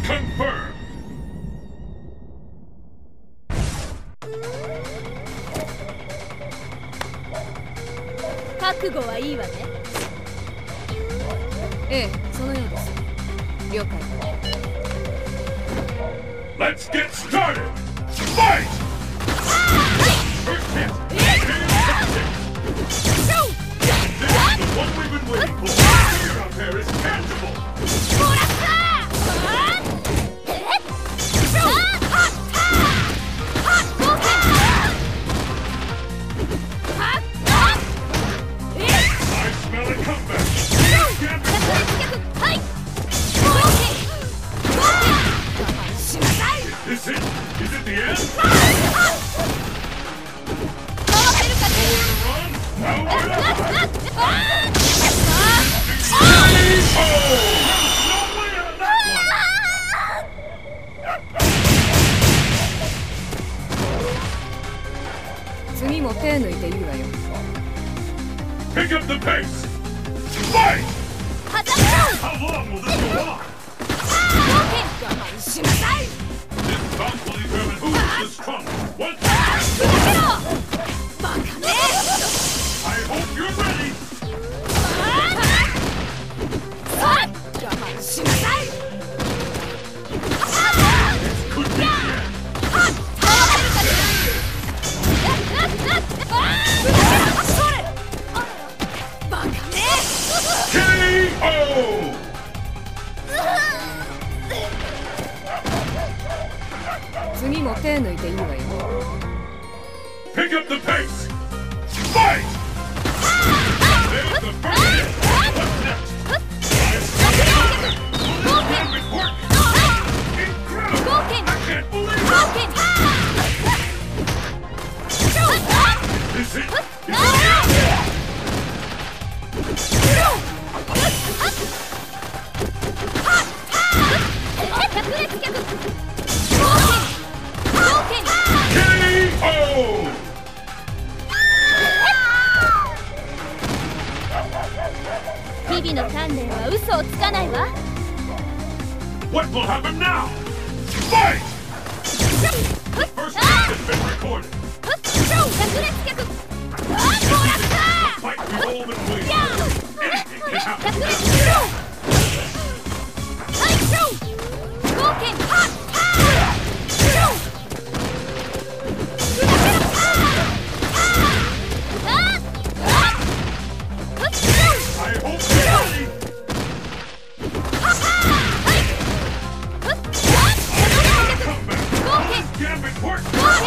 confirmed. 覚悟はいいわね。ええ、そのようです。了解。 Let's get started. Fight! First hit. This is the one we've been waiting for. Fear up there is tangible. I smell a comeback. Is it? Is it the end? Run? Now we're alive. No way on that one. 次も手抜いていいわよ。 Pick up the pace. Fight! How long will this go on? This bout will determine who is the strongest. What? I hope you're ready. This could be the end. KO! Pick up the pace! Fight! There's the first hit! What's next? Will this damage work? Incredible! I can't believe it! Is it? Is it? KO! What will happen now? Fight! The first match has been recorded. The fight we've all been waiting for. Anything can happen. I hope you're ready. Comeback. Gambit work.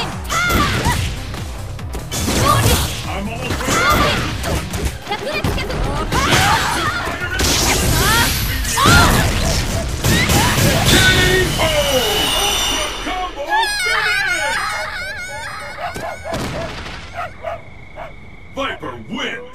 I'm almost ready. Combo finish! Viper wins!